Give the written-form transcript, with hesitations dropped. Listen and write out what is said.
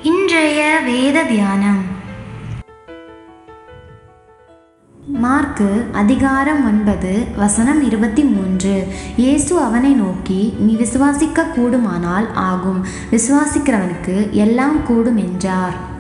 இன்றைய வேத தியானம் மார்க்கு அதிகாரம் 9 வசனம் 23. இயேசு அவனை நோக்கி, நீ விசுவாசிக்க கூடுமானால் ஆகும், விசுவாசிக்கிறவனுக்கு எல்லாம் கூடும் என்றார்.